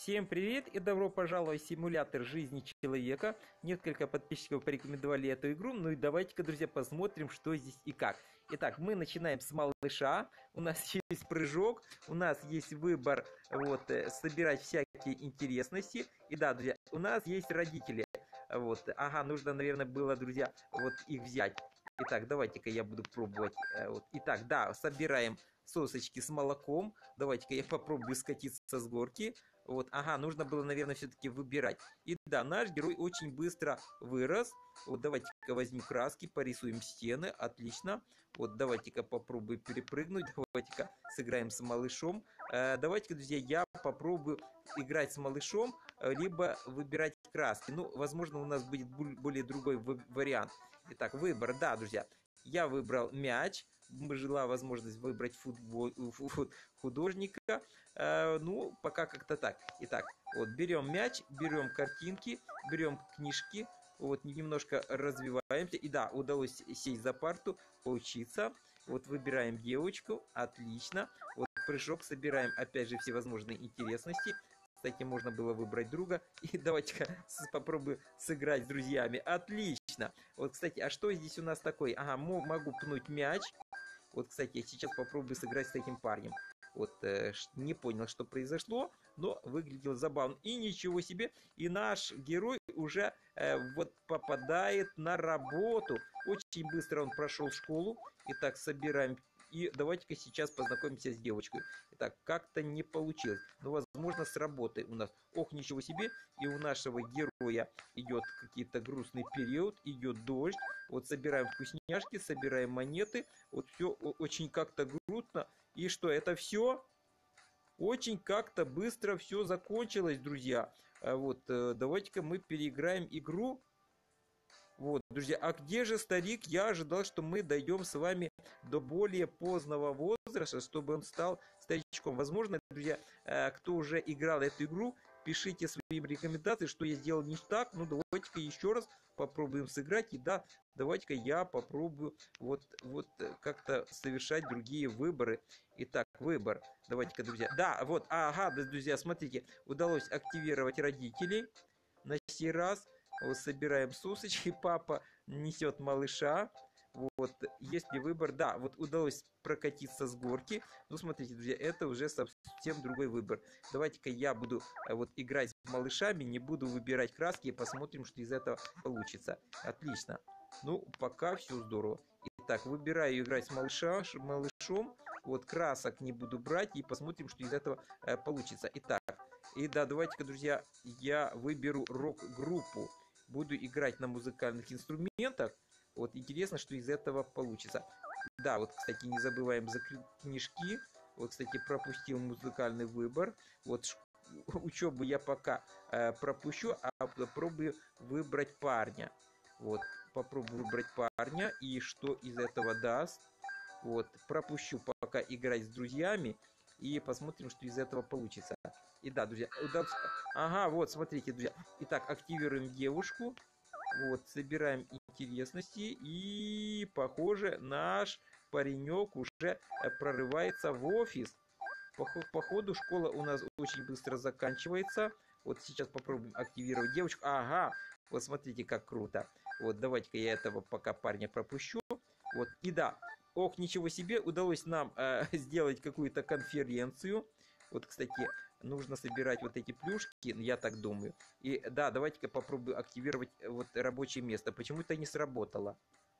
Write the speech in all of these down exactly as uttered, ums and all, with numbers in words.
Всем привет и добро пожаловать в симулятор жизни человека. Несколько подписчиков порекомендовали эту игру, ну и давайте-ка, друзья, посмотрим, что здесь и как. Итак, мы начинаем с малыша, у нас есть прыжок, у нас есть выбор, вот, собирать всякие интересности. И да, друзья, у нас есть родители, вот, ага, нужно, наверное, было, друзья, вот их взять. Итак, давайте-ка я буду пробовать, вот, итак, да, собираем сосочки с молоком, давайте-ка я попробую скатиться с горки. Вот, ага, нужно было, наверное, все-таки выбирать. И да, наш герой очень быстро вырос. Вот, давайте-ка возьмем краски, порисуем стены. Отлично. Вот, давайте-ка попробуем перепрыгнуть. Давайте-ка сыграем с малышом. Э, давайте-ка, друзья, я попробую играть с малышом, либо выбирать краски. Ну, возможно, у нас будет более другой вариант. Итак, выбор. Да, друзья, я выбрал мяч. Была возможность выбрать футбол, художника. Э, ну, пока как-то так. Итак, вот берем мяч, берем картинки, берем книжки. Вот, немножко развиваемся. И да, удалось сесть за парту, поучиться. Вот, выбираем девочку. Отлично. Вот, прыжок, собираем, опять же, всевозможные интересности. Кстати, можно было выбрать друга. И давайте-ка попробую сыграть с друзьями. Отлично. Вот, кстати, а что здесь у нас такое? Ага, могу пнуть мяч. Вот, кстати, я сейчас попробую сыграть с этим парнем. Вот, э, не понял, что произошло, но выглядело забавно. И ничего себе, и наш герой уже э, вот попадает на работу. Очень быстро он прошел школу. Итак, собираем. И давайте-ка сейчас познакомимся с девочкой. Итак, как-то не получилось. Но, возможно, с работой у нас. Ох, ничего себе. И у нашего героя идет какой-то грустный период. Идет дождь. Вот собираем вкусняшки, собираем монеты. Вот все очень как-то грустно. И что, это все? Очень как-то быстро все закончилось, друзья. Вот, давайте-ка мы переиграем игру. Вот, друзья, а где же старик? Я ожидал, что мы дойдем с вами до более позднего возраста, чтобы он стал старичком. Возможно, друзья, кто уже играл эту игру, пишите свои рекомендации, что я сделал не так. Ну, давайте-ка еще раз попробуем сыграть. И да, давайте-ка я попробую вот, вот как-то совершать другие выборы. Итак, выбор. Давайте-ка, друзья. Да, вот, ага, друзья, смотрите, удалось активировать родителей на сей раз. Вот, собираем сосочки, папа несет малыша. Вот, если выбор, да, вот удалось прокатиться с горки. Ну, смотрите, друзья, это уже совсем другой выбор. Давайте-ка я буду вот играть с малышами, не буду выбирать краски и посмотрим, что из этого получится. Отлично. Ну, пока все здорово. Итак, выбираю играть с малыша, малышом. Вот, красок не буду брать и посмотрим, что из этого э, получится. Итак, и да, давайте-ка, друзья, я выберу рок-группу. Буду играть на музыкальных инструментах. Вот, интересно, что из этого получится. Да, вот, кстати, не забываем закрыть книжки. Вот, кстати, пропустил музыкальный выбор. Вот, учебу я пока э, пропущу, а попробую выбрать парня. Вот, попробую выбрать парня. И что из этого даст. Вот, пропущу пока играть с друзьями. И посмотрим, что из этого получится. И да, друзья, удалось... Ага, вот, смотрите, друзья. Итак, активируем девушку. Вот, собираем интересности. И, похоже, наш паренек уже прорывается в офис. Походу, школа у нас очень быстро заканчивается. Вот сейчас попробуем активировать девочку. Ага, вот смотрите, как круто. Вот, давайте-ка я этого пока парня пропущу. Вот, и да, ох, ничего себе, удалось нам э, сделать какую-то конференцию. Вот, кстати, нужно собирать вот эти плюшки, я так думаю. И да, давайте-ка попробую активировать вот рабочее место. Почему-то не сработало.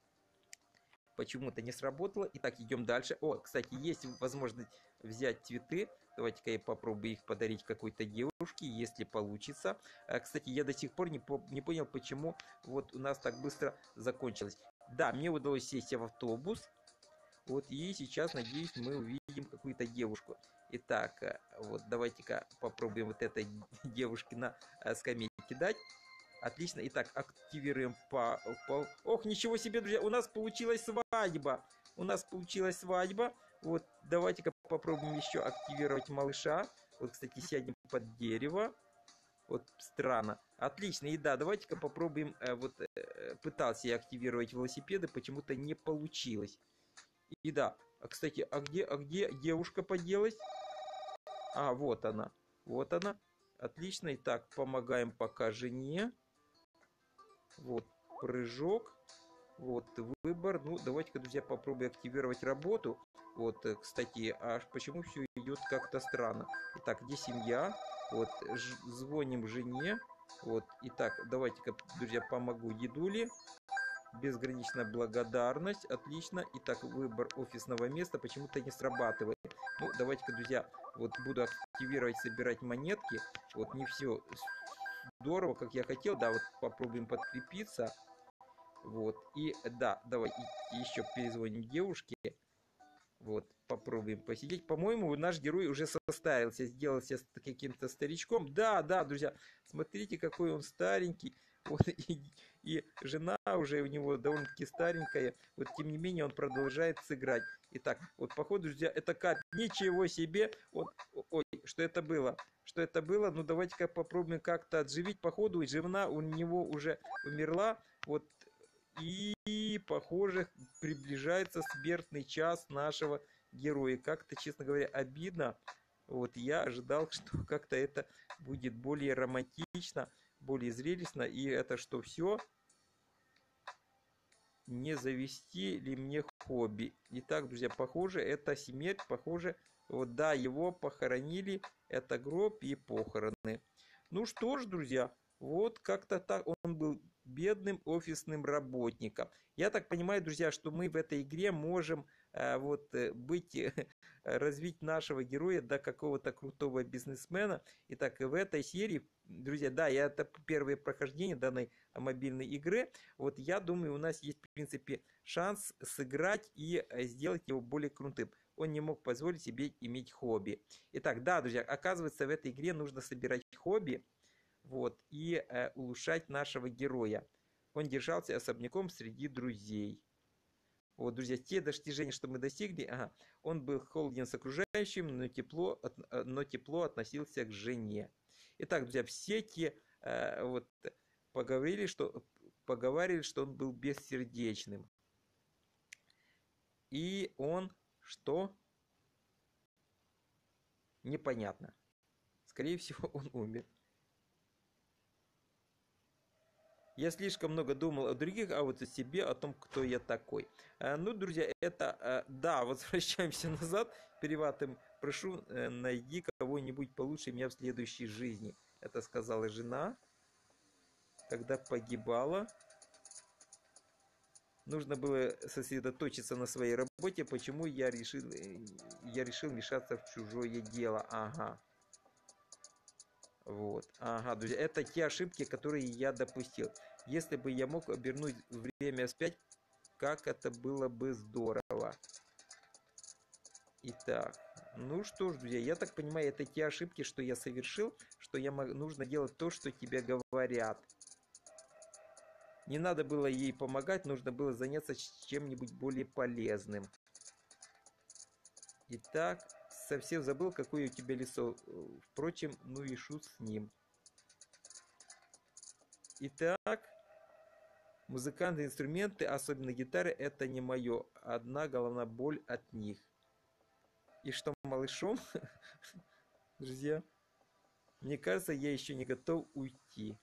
Почему-то не сработало. Итак, идем дальше. О, кстати, есть возможность взять цветы. Давайте-ка я попробую их подарить какой-то девушке, если получится. Кстати, я до сих пор не, по не понял, почему вот у нас так быстро закончилось. Да, мне удалось сесть в автобус. Вот, и сейчас, надеюсь, мы увидим какую-то девушку. Итак, вот, давайте-ка попробуем вот этой девушке на скамейке дать. Отлично. Итак, активируем по, по... Ох, ничего себе, друзья, у нас получилась свадьба. У нас получилась свадьба. Вот, давайте-ка попробуем еще активировать малыша. Вот, кстати, сядем под дерево. Вот, странно. Отлично. И да, давайте-ка попробуем... Э, вот, э, пытался я активировать велосипеды, почему-то не получилось. И да, кстати, а где, а где девушка поделась? А, вот она. Вот она. Отлично. Итак, помогаем пока жене. Вот, прыжок. Вот, выбор. Ну, давайте-ка, друзья, попробуем активировать работу. Вот, кстати, а почему все идет как-то странно? Итак, где семья? Вот, звоним жене. Вот, итак, давайте-ка, друзья, помогу дедуле. Безграничная благодарность. Отлично. Итак, выбор офисного места почему-то не срабатывает. Ну, давайте-ка, друзья, вот буду активировать, собирать монетки. Вот, не все здорово, как я хотел. Да, вот попробуем подкрепиться. Вот, и да, давай еще перезвоним девушке. Вот, попробуем посидеть. По-моему, наш герой уже составился, сделался каким-то старичком. Да, да, друзья, смотрите, какой он старенький. Вот, и, и жена уже у него довольно-таки старенькая. Вот, тем не менее, он продолжает сыграть. Итак, вот, походу, друзья, это как? Ничего себе! Вот, ой, что это было? Что это было? Ну, давайте-ка попробуем как-то отживить. Походу, жена у него уже умерла. Вот, и, похоже, приближается смертный час нашего героя. Как-то, честно говоря, обидно. Вот, я ожидал, что как-то это будет более романтично, более зрелищно. И это что, все? Не завести ли мне хобби? Итак, друзья, похоже, это смерть. Похоже, вот да, его похоронили. Это гроб и похороны. Ну что ж, друзья, вот как-то так он был бедным офисным работником. Я так понимаю, друзья, что мы в этой игре можем э, вот быть, э, развить нашего героя до какого-то крутого бизнесмена. Итак, в этой серии, друзья, да, я это первое прохождение данной мобильной игры. Вот я думаю, у нас есть, в принципе, шанс сыграть и сделать его более крутым. Он не мог позволить себе иметь хобби. Итак, да, друзья, оказывается, в этой игре нужно собирать хобби. Вот, и э, улучшать нашего героя. Он держался особняком среди друзей. Вот, друзья, те достижения, что мы достигли, ага, он был холоден с окружающим, но тепло, от, но тепло относился к жене. Итак, друзья, все те э, вот, поговорили, что, поговорили, что он был бессердечным. И он что? Непонятно. Скорее всего, он умер. Я слишком много думал о других, а вот о себе, о том, кто я такой. А, ну, друзья, это... А, да, возвращаемся назад. Переватым, прошу, э, найди кого-нибудь получше меня в следующей жизни. Это сказала жена, когда погибала. Нужно было сосредоточиться на своей работе. Почему я решил, я решил мешаться в чужое дело? Ага. Вот, ага, друзья, это те ошибки, которые я допустил. Если бы я мог обернуть время вспять, как это было бы здорово. Итак, ну что ж, друзья, я так понимаю, это те ошибки, что я совершил, что я мог, нужно делать то, что тебе говорят. Не надо было ей помогать, нужно было заняться чем-нибудь более полезным. Итак, совсем забыл, какое у тебя лицо. Впрочем, ну и шут с ним. Итак, музыкальные инструменты, особенно гитары, это не мое. Одна головная боль от них. И что, малышом? Друзья, мне кажется, я еще не готов уйти.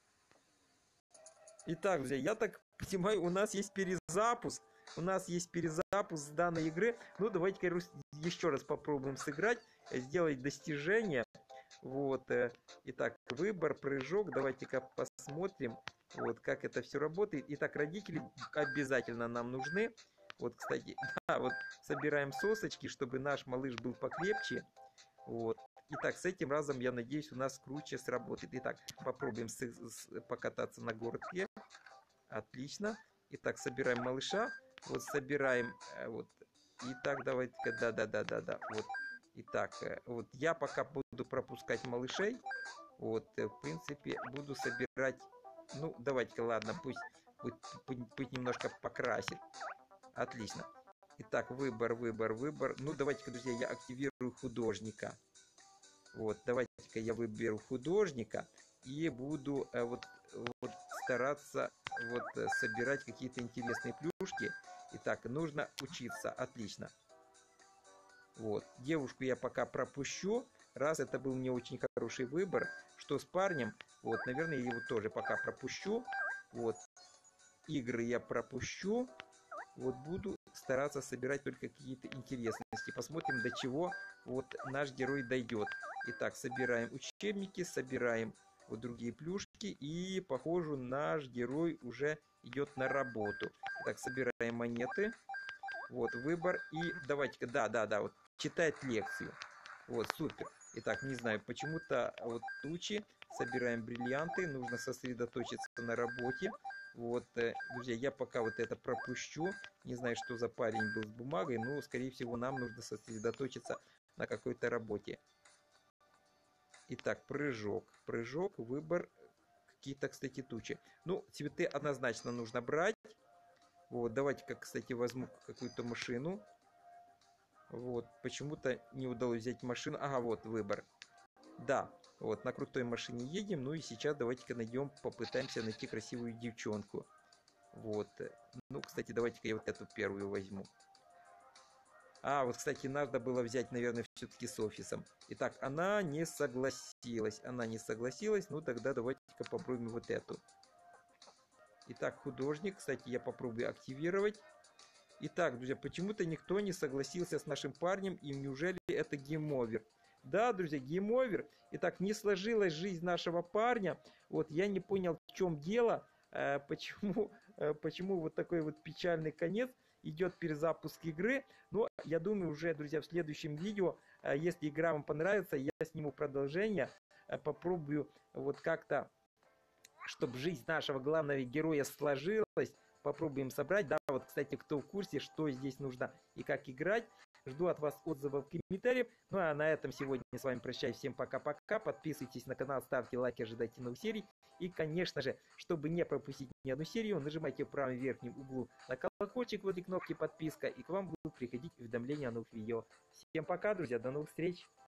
Итак, друзья, я так понимаю, у нас есть перезапуск. У нас есть перезапуск данной игры. Ну, давайте-ка еще раз попробуем сыграть, сделать достижение. Вот. Итак, выбор, прыжок. Давайте-ка посмотрим, вот, как это все работает. Итак, родители обязательно нам нужны. Вот, кстати, да, вот собираем сосочки, чтобы наш малыш был покрепче. Вот. Итак, с этим разом, я надеюсь, у нас круче сработает. Итак, попробуем с, с, покататься на горке. Отлично. Итак, собираем малыша. Вот собираем, вот. Итак, давайте-ка, да-да-да-да-да. Вот. Итак, вот я пока буду пропускать малышей. Вот, в принципе, буду собирать. Ну, давайте-ка, ладно, пусть, пусть, пусть немножко покрасит. Отлично. Итак, выбор, выбор, выбор. Ну, давайте-ка, друзья, я активирую художника. Вот, давайте-ка я выберу художника и буду э, вот, вот стараться вот собирать какие-то интересные плюшки. Итак, нужно учиться. Отлично. Вот, девушку я пока пропущу. Раз это был не очень хороший выбор, что с парнем. Вот, наверное, я его тоже пока пропущу. Вот, игры я пропущу. Вот, буду стараться собирать только какие-то интересности. Посмотрим, до чего вот наш герой дойдет. Итак, собираем учебники, собираем вот другие плюшки. И, похоже, наш герой уже идет на работу. Так, собираем монеты. Вот, выбор. И давайте-ка, да, да, да, вот, читать лекцию. Вот, супер. Итак, не знаю, почему-то вот тучи. Собираем бриллианты. Нужно сосредоточиться на работе. Вот, друзья, я пока вот это пропущу. Не знаю, что за парень был с бумагой, но, скорее всего, нам нужно сосредоточиться на какой-то работе. Итак, прыжок. Прыжок, выбор. Какие-то, кстати, тучи. Ну, цветы однозначно нужно брать. Вот, давайте-ка, кстати, возьму какую-то машину. Вот, почему-то не удалось взять машину. Ага, вот выбор. Да, вот, на крутой машине едем. Ну и сейчас давайте-ка найдем, попытаемся найти красивую девчонку. Вот. Ну, кстати, давайте-ка я вот эту первую возьму. А, вот, кстати, надо было взять, наверное, все-таки с офисом. Итак, она не согласилась. Она не согласилась. Ну, тогда давайте-ка попробуем вот эту. Итак, художник. Кстати, я попробую активировать. Итак, друзья, почему-то никто не согласился с нашим парнем. И неужели это гейм-овер? Да, друзья, гейм-овер. Итак, не сложилась жизнь нашего парня. Вот, я не понял, в чем дело. Э, почему, э, почему вот такой вот печальный конец. Идет перезапуск игры. Но я думаю, уже, друзья, в следующем видео, э, если игра вам понравится, я сниму продолжение. Э, попробую вот как-то, чтобы жизнь нашего главного героя сложилась. Попробуем собрать. Да, вот, кстати, кто в курсе, что здесь нужно и как играть. Жду от вас отзывов, комментариев. Ну а на этом сегодня с вами прощаюсь. Всем пока-пока. Подписывайтесь на канал, ставьте лайки, ожидайте новых серий. И, конечно же, чтобы не пропустить ни одну серию, нажимайте в правом верхнем углу на колокольчик возле кнопки подписка. И к вам будут приходить уведомления о новых видео. Всем пока, друзья. До новых встреч.